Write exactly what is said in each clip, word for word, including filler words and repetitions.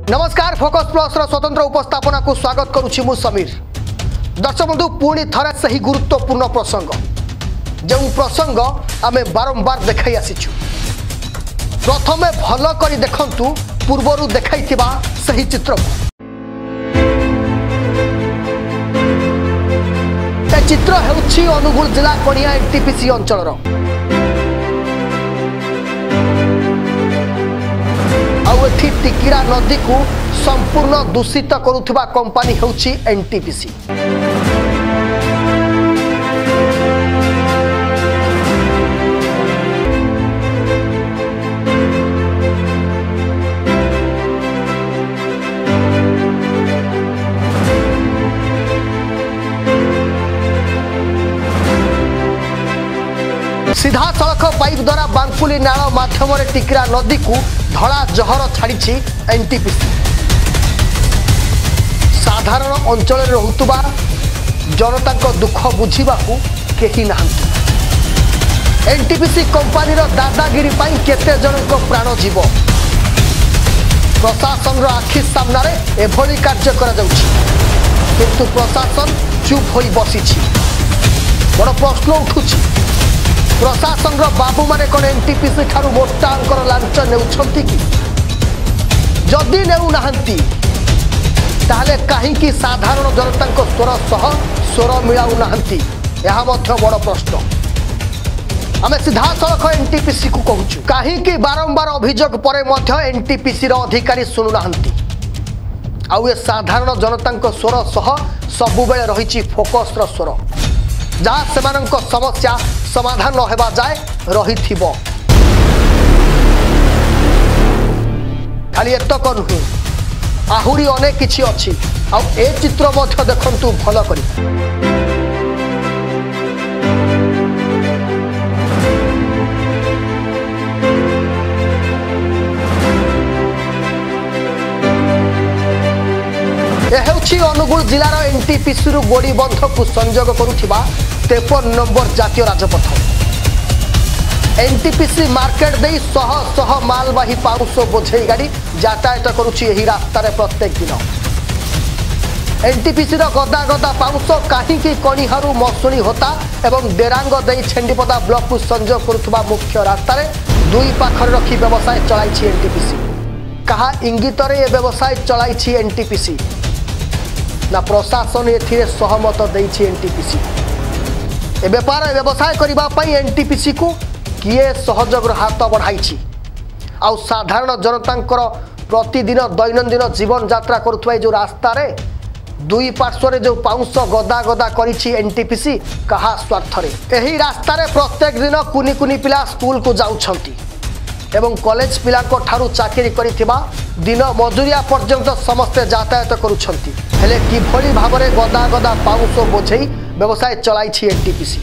नमस्कार focus plus स्वतंत्र उपस्थापना को स्वागत करुछि मु समीर। दर्शक बंधु पुणी थरे सही गुरुत्वपूर्ण प्रसंग जो प्रसंग आमे बारंबार देखाई आसीछु। प्रथमे भल करी देखंतु पूर्वरु देखाइथिबा सही चित्र। ए चित्र हेउछि अनुगुल जिला कनिहा एनटीपीसी अंचलर। एठी टिकिरा नदी को संपूर्ण दूषित करुथिबा कंपनी हेउछि एनटीपीसी। सीधा सड़क पाइप द्वारा बांकुली नाल माध्यम टिकिरा नदी को धड़ा जहर छाड़ी एनटीपीसी। साधारण अंचल रहुतुबा जनता दुख बुझा कहीं ना। एनटीपीसी कंपनी दादागिरी पाई केते जनक प्राण जीव। प्रशासन आखि सामना एभली कार्य करा जाउछि, किंतु प्रशासन चुप होई बसिछि। बड़ प्रश्न उठुछि, प्रशासन बाबू माने कोन एनटीपीसी ठारू मोटा अंकर लांच नेउछंती कि? जदि नेउ नाहंती ताहले काहींकि साधारण जनता स्वर सह स्वर मिलाउ नाहंती? यह मध्य बड़ प्रश्न। आमे सीधा सड़क एनटीपीसी को कहूछु, काहींकि बारंबार अभियोग परे मध्य एनटीपीसी रो अधिकारी सुनु नाहंती। आउ ए साधारण जनता स्वर सह सबु बेले रहिछि फोकस रो स्वर, जहाँ सेमानंक समस्या समाधान न हेबा जाए रही थिबो। खाली एतक नुहे, आहुरी अनेक किछि अछि। आ ए चित्र मध्य देखंतु भल करी। ए हेउछि अनुगुल जिलार एनटीपीसी रु गोड़ी बंध को संयोग करुथिबा तेपन नंबर जातीय राजपथ। एनटीपीसी मार्केट दे शह शह मालवाही पाउस बोझे गाड़ी यातायात करुछि एही रास्ता रे प्रत्येक दिन। एनटीपीसी रो गदा गदा पाउस काहींकि कनिहारू मसुणी होता एवं डेरांग दे छेंडीपदा ब्लॉक को संयोग करुथबा मुख्य रास्ता रे दुई पाखर रखी व्यवसाय चलाइछि एनटीपीसी। कहा इंगित रे ए व्यवसाय चलाइछि एनटीपीसी ना प्रशासन एथिरे सहमत दैछि एनटीपीसी? ए व्यापार व्यवसाय करबा पई एनटीपीसी को किए सहयोग हाथ बढ़ाई? आउ साधारण जनतांकर प्रतिदिन दैनंदिन जीवन यात्रा करुथबा जो रास्ता रे दुई पार्श्व रे जो पाउंस गदा गदा करिछि एनटीपीसी कहा स्वार्थ रे? एही रास्ता रे प्रत्येक दिन कुनी कुनी पिला स्कूल को जाउछंती एवं कॉलेज पिला को ठारू चाकरी करिथिबा दिन मजूरिया पर्यंत समस्ते यातायात करुछंती। हेले किभली भाबरे गदा गदा पाउंस बोझेई व्यवसाय चलाइछि एनटीपीसी?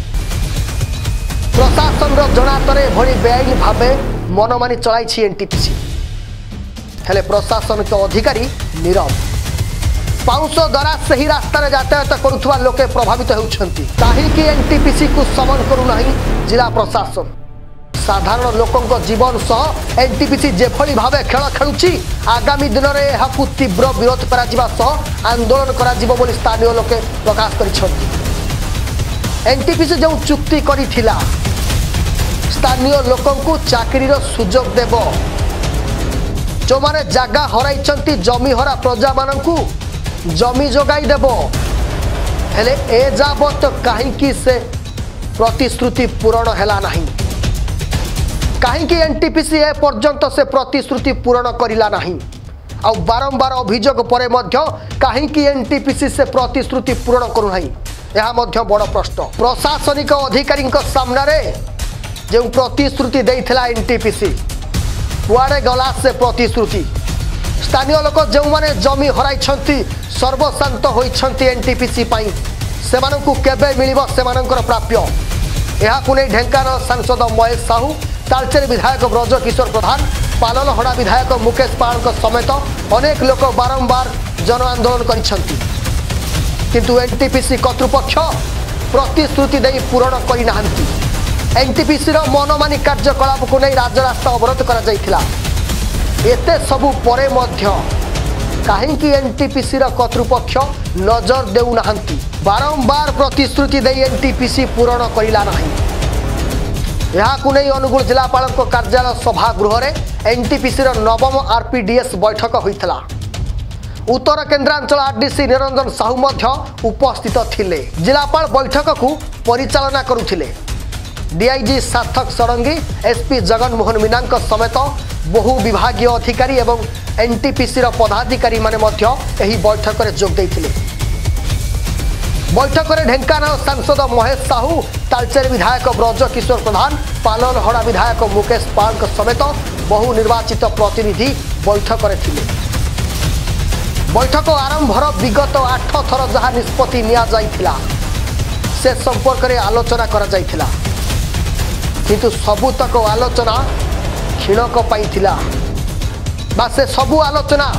प्रशासन जनातरे भली बेआईन भावे मनमानी चलाइछि एनटीपीसी। हेले प्रशासन के अधिकारी नीरव। पाउंस द्वारा सही रास्ता रे यातायात करुथबा लोके प्रभावित होउछंती। काहीकि एनटीपीसी को समन करू नाही जिला प्रशासन? साधारण लोकंक जीवन सह एनटीपीसी जेभली भावे खेल खेलुछि, आगामी दिन में यह तीव्र विरोध करा जिबा सह आंदोलन करा जिवो बोली स्थानीय लोके प्रकाश करिछंती। एनटीपीसी जो चुक्ति करिथिला स्थानीय लोकंकु चाकरी रो सुजोग देबो, जो माने जागा हराइछंती जमी हरा प्रजा मानंकु जमी जोगाई देबो। हेले ए जाबत काहींकि से प्रतिश्रुति पूर्ण हैला नाही? काहींकि एनटीपीसी ए पर्यंत से प्रतिश्रुति पूर्ण करिला नाही? आ बारंबार अभियोग परे मध्य काहींकि एनटीपीसी से प्रतिश्रुति पूर्ण करू नाही? यह मध्य बड़ प्रश्न। प्रशासनिक अधिकारी सामना रे जो प्रतिश्रुति देइथिला एनटीपीसी कुआडे गला से प्रतिश्रुति? स्थानीय लोक जो माने जमी हराइछंती सर्वशांत होइछंती एनटीपीसी पाई, सेमानंकु केबे मिलिबो सेमानंकर प्राप्य? यह को नहीं ढेंकानाल सांसद महेश साहू, तालचेर विधायक ब्रज किशोर प्रधान, पालनहड़ा विधायक मुकेश पाल समेत अनेक लोक बारंबार जन आंदोलन करिछंती, किंतु एनटीपीसी कर्तृपक्ष प्रतिश्रुति दे पूरण करिनाहंती। एनटीपीसी रो मनमानी कार्यकलाप को नहीं राजरास्ता अवरोध करा जायथिला। एते सबु परे मध्य कहीं एनटीपीसी कर्तृपक्ष नजर देउना बारंबार प्रतिश्रुति दे एनटीपीसी पूरण करिला नहीं। यहाकु नहीं अनुगुल जिलापाल कार्यालय सभागृह में एनटीपीसी नवम आरपीडीएस बैठक होइतला। उत्तर केन्द्रांचल आरडीसी निरंजन साहू मध्य उपस्थित थिले। जिलापाल बैठक को परिचालना करुथिले। डीआईजी सार्थक षडंगी, एसपी जगन मोहन मीना समेत बहु विभागीय अधिकारी एवं एनटीपीसी पदाधिकारी माने मध्य एही बैठक में जोग देइथिले। बैठक में ढेंकानाल सांसद महेश साहू, तालचेर विधायक ब्रज किशोर प्रधान, पालनहड़ा विधायक मुकेश पाल समेत बहु निर्वाचित प्रतिनिधि बैठक में थिले। बैठक आरंभर विगत आठ थर जहाँ निष्पत्ति निया जाइथिला से संपर्क में आलोचना करा जाइथिला, किंतु सबुतक आलोचना क्षीणक पाइथिला। बा से सबु आलोचना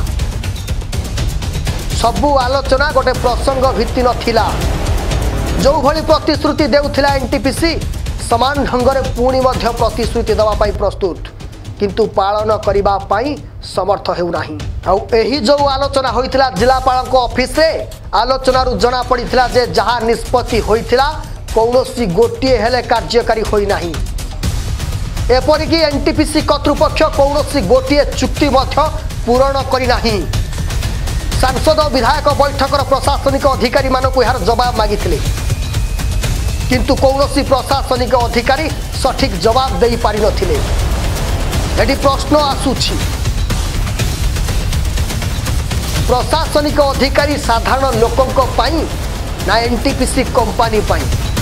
सबु आलोचना गोटे प्रसंग भित्ति नथिला। जो भली प्रतिश्रुति देउथिला एनटीपीसी समान ढंग से पुणी मध्य प्रतिश्रुति दवा पाई प्रस्तुत, किंतु पालन करिबा पाई समर्थ हेउ नाही। आउ एही जो आलोचना होइथिला जिलापाल ऑफिस रे, आलोचना रु जना पड़िथिला जे जहा निष्पत्ति होइथिला कौनसी गोटिए हेले कार्यकारी होई नाही। एपरिक एनटीपीसी कर्तृपक्ष कौनसी गोटिए चुक्ति मध्य पूरण करि नाही। सांसद विधायक बैठकर प्रशासनिक अधिकारी मानक यार जवाब मागिथिले, किंतु कौनसी प्रशासनिक अधिकारी सठिक जवाब दे पारि नथिले। एटी प्रश्न आसुछि, प्रशासनिक अधिकारी साधारण लोकंक पाई ना एनटीपीसी कंपनी पाई?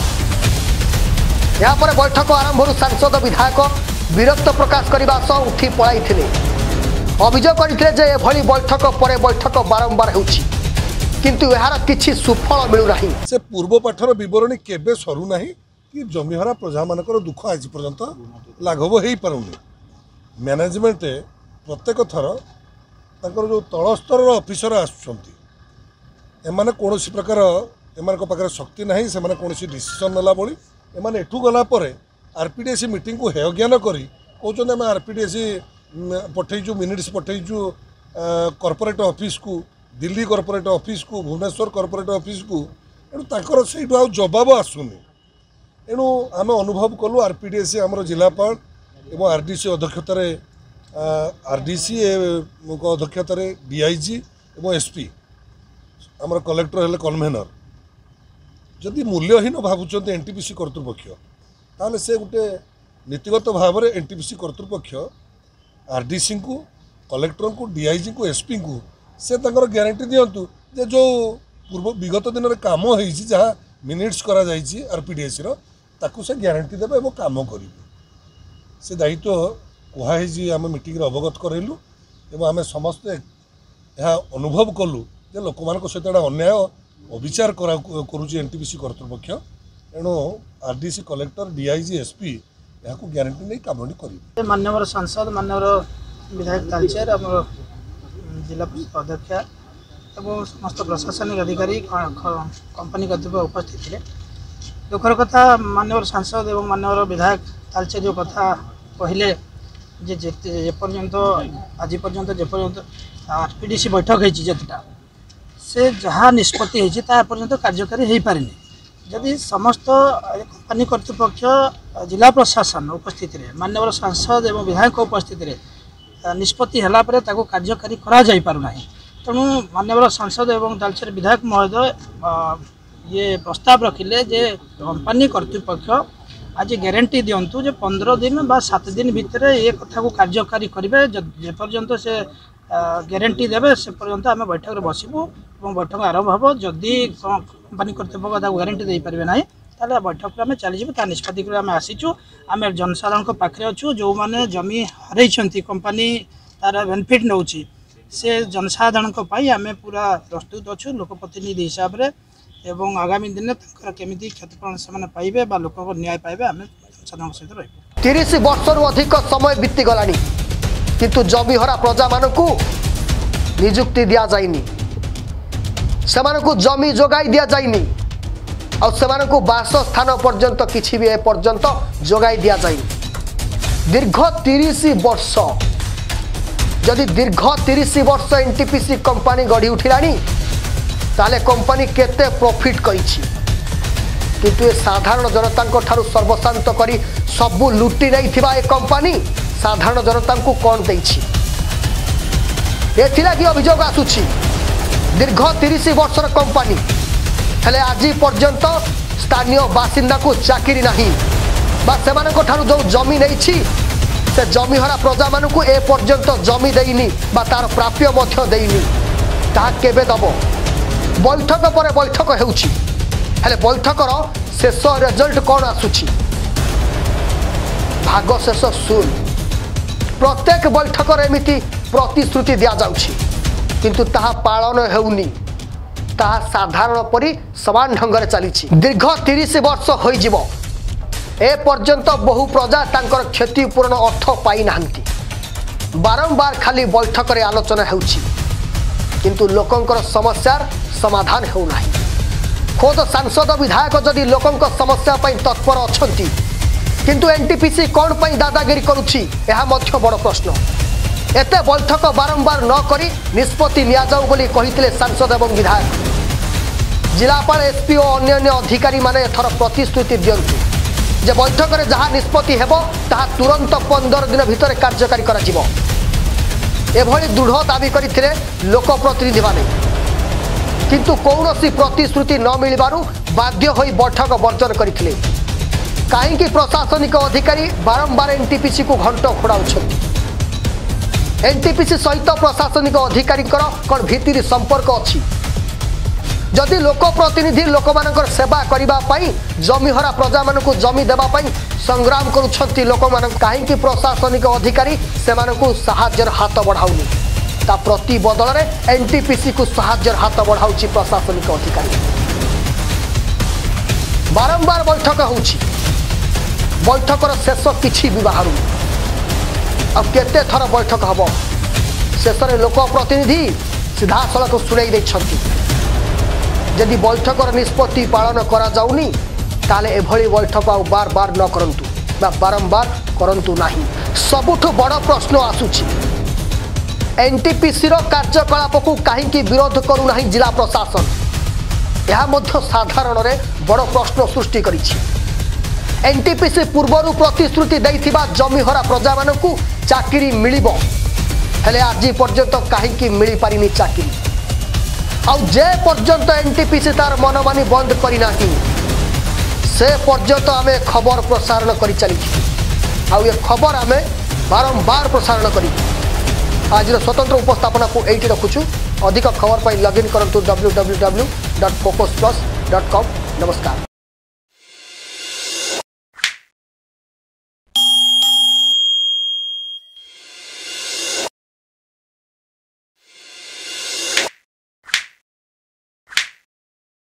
यहाँ पर बैठक आरंभ सांसद विधायक विरक्त प्रकाश करने सह उठी पड़ाई अभियोग करते जे एभली बैठक पर बैठक बारंबार होउछि, किंतु यार किछि सुफल मिलु नाही। से पूर्व पाठर विवरणी केबे सरू नाही कि जमीहरा प्रजा मानकर दुख आज पर्यंत लाघव हो पारुनी। मैनेजमेंट प्रत्येक थर तांकर जो तल स्तर ऑफिसर आसुछंती एमाने कोनोसी प्रकार एमान को पाखरे शक्ति नाही, से माने कोनोसी डिसीजन नला बोली एमाने एठू गला परे आरपीडीएस मीटिंग को हेय ज्ञान करी कहउछन हम आरपीडीएस पठेइजु मिनिट्स पठेइजु कॉर्पोरेट ऑफिस को, दिल्ली कॉर्पोरेट ऑफिस को, भुवनेश्वर कॉर्पोरेट ऑफिस को, एणु तांकर सेठू आ जवाब आसुनी। एणु आम अनुभव कलु आरपीडीएस आमर जिलापाल एवं आरडीसी अध्यक्षतार आरडीसी अध्यक्षतार डीआईजी एवं एसपी आमर कलेक्टर हेले कन्वेनर जदि मूल्यहीन भावुंट एनटीपीसी कर्तृपक्ष ताले से गोटे नीतिगत भाव में एनटीपीसी कर्तृपक्ष आरडीसी को, कलेक्टर को, डीआईजी को, एसपी को से तंकर ग्यारंटी दिंतु जे जो पूर्व विगत दिन में काम हो जहाँ मिनिट्स करा जाइछि आरपीडीएस रो ताकू से ग्यारंटी देबे एवं काम करिवे। से दायित्व कहुई आम मीटिंग अवगत करेलु एवं आम समस्ते यह अनुभव कलु जे लोक मान सहित अन्याय अविचार करुच्ची एनटीपीसी कर्तृपक्ष। एणु आरडीसी, कलेक्टर, डीआईजी, एसपी यहाँ ग्यारंटी नहीं काम करेंगे। माननीय सांसद, माननीय विधायक तालचेर, आम जिला अध्यक्ष एवं समस्त प्रशासनिक अधिकारी कंपनी कर्तृपक्ष उपस्थित थे। दुखर कथा माननीय सांसद एवं माननीय विधायक तालचेर जो कथा कहले जेपर्यंत आज पर्यंत जेपर्यंत आरपीडीसी बैठक होता से जहाँ निष्पत्ति होपर्यंत कार्यकारी हो पारे। जदि समस्त कंपनी कर्तृपक्ष, जिला प्रशासन उपस्थित रे, माननीय सांसद एवं विधायक उपस्थित रे निष्पत्ति है कार्यकारी करा जाई पारु नाही। तेणु माननीय सांसद एवं तालचेर विधायक महोदय ये प्रस्ताव रखिले जे कंपनी कर्तृपक्ष आज ग्यारंटी दिंतु जे पंद्रह दिन बा सात दिन भितर ये कथा को कार्यकारी करेंगे। जेपर्यंत से ग्यारंटी देवे से पर्यंत आम बैठक बसबू और बैठक आरंभ हम। जदि कंपनी कर्तृपक्ष ग्यारंटी दे पारे ना ताले बैठक आम चलीजु ता निष्पत्ति आम आसीचु। आम जनसाधारण पाखे अच्छु जो मैंने जमी हरई कंपनी तार बेनिफिट नौ से जनसाधारण आम पूरा प्रस्तुत अच्छु लोकप्रतिनिधि हिसाब से एवं आगामी दिन केमी क्षतिपूरण से पाइबे बा लोक न्याय पाइबे आम जनसाधारण सहित रही। तीस वर्ष अधिक समय बीती गलानी किंतु जमीहरा प्रजा मानकु नियुक्ति दिया जाइनी, सेमानकु जमी जोगाई दिया जाइनी और सेमानकु बासस्थान पर्यंत किछि भी ए पर्यंत जोगाई दिया जाइनी। दीर्घ तीस वर्ष जदि दीर्घ तीस वर्ष एनटीपीसी कंपनी गढ़ी उठिलानी ताले कंपनी केते प्रॉफिट करिछि किंतु ए साधारण जनता ठारू सर्वशांत करी सबु लुटी नहीं थिबा ए कंपनी साधारण जनता को कौन देछि एथिलागि अभियोग आसुछि दीर्घ तीस वर्षर कंपनी हेले आज पर्यंत स्थानीय बासिंदा को चाकरी नहीं बा सेमानक ठारू जो जमी नहीं से जमीहरा प्रजा मान को ए पर्यंत जमी देनी बा तार प्राप्य मध्य देनी ता केबे दब बैठक पर बैठक हेउछि हेले बैठकर शेष रिजल्ट कौन आसुछि भाग शेष सुन प्रत्येक बैठक एमिति प्रतिश्रुति दिया जाउछि किंतु ताहा पालन हेउनी ताहा साधारण परी समान ढंग रे चलीछि दीर्घ तीस वर्ष होई जिवो ए पर्यंत बहु प्रजा तांकर क्षतिपूर्ण अर्थ पाई नाहंती बारंबार खाली बैठक रे आलोचना हेउछि किंतु लोकंकर समस्यार समाधान हेउ नाही खोद सांसद विधायक जदि लोकंकर समस्या पई तत्पर अछंती किंतु एनटीपीसी कौन पई दादागिरी करुछि एहा मध्य बड़ प्रश्न एते बैठक बारंबार न करी निष्पत्ति लिया जाऊ बोली कहिथिले सांसद एवं विधायक जिलापाल एसपी और अन्य अधिकारी माने एथर प्रतिश्रुति दियंतु जे बैठक रे जहाँ निष्पत्ति हेबो ताहा तुरंत पंद्रह दिन भितर कार्यकारी करा जिवो एभली दृढ़ दाबी करथिले लोकप्रतिनिधि माने किंतु कौनसी प्रतिश्रुति न मिलबारु बाध्य होई बैठक वर्जन करथिले काहेकि प्रशासनिक अधिकारी बारंबार एनटीपीसी को घंट फोड़ाउछंती एनटीपीसी सहित प्रशासनिक अधिकारी कौन भित्री संपर्क अच्छी जदि लोक प्रतिनिधि लोक मानकर सेवा करिबा पई जमीहरा प्रजा मानकु जमी देबा पई संग्राम करूछंती लोक मान काहेकि प्रशासनिक अधिकारी से मानकु सहाय्यर हाथ बढ़ाउनी ता प्रति बदल रे एनटीपीसी को सहाय्यर हाथ बढ़ाउची प्रशासनिक अधिकारी बारंबार बैठक होउची बैठकर शेष किछि भी बाहरु अब केते थर बैठक हबो शेष रे लोक प्रतिनिधि सीधा सड़क सुनाई दैछंती जदि बैठकर निष्पत्ति पालन करा जाउनी ताले एभली बैठक आ बार बार न करंतु बा बारंबार करंतु नाही सबुठु बड़ प्रश्न आसुछि एनटीपीसी रो कार्यकलाप को काहेकि विरोध करू नाही जिला प्रशासन यह मध्य साधारण रे बड़ प्रश्न सृष्टि करिछि एनटीपीसी पूर्वरु प्रतिश्रुति दैथिबा जमीहरा प्रजा मानकु चाकरी मिलिबो हेले आज पर्यंत काहेकि मिली पारिनी चाकरी आउ जे पर्यंत एनटीपीसी तार मनमानी बंद करिना से पर्यंत आमे खबर प्रसारण करि चली आउ ये खबर आमे बारंबार प्रसारण करी आज स्वतंत्र उपस्थापना को एटी रखुछु अधिक खबर पाई लॉगिन करंतु W W W dot focus plus dot com नमस्कार।